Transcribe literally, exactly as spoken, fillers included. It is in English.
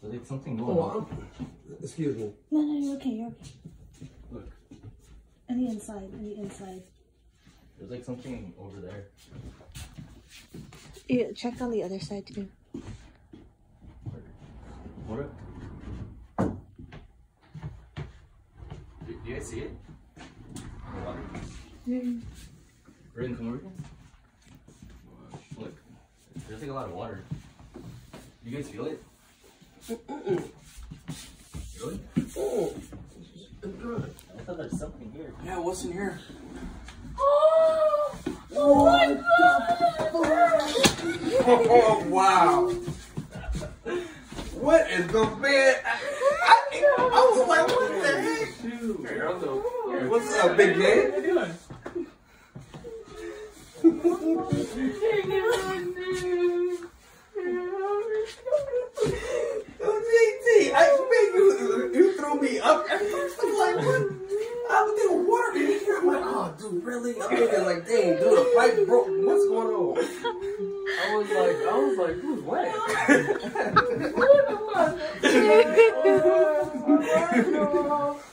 There's like something going oh, on. Excuse me. No, no, you're okay, you're okay. Look. On the inside, on the inside. There's like something over there. Yeah, check on the other side too. What? Do, do you guys see it? Mm. Raiden, come over here. Look, there's like a lot of water. You guys feel it? Mm-mm. Really? Oh. I thought there's something here. Yeah, what's in here? Oh, oh my god! Oh, wow. What is the man? I, I, I was like, what the heck? Dude, here, I'll go. Here. What's up, big man? What are you doing? J T, I mean, you, you threw me up. At first, I'm like, what? I was thinking water in here. I'm like, oh, dude, really? I'm thinking like, dang, dude, the pipe broke. What's going on? I was like, I was like, who's wet? Oh my god!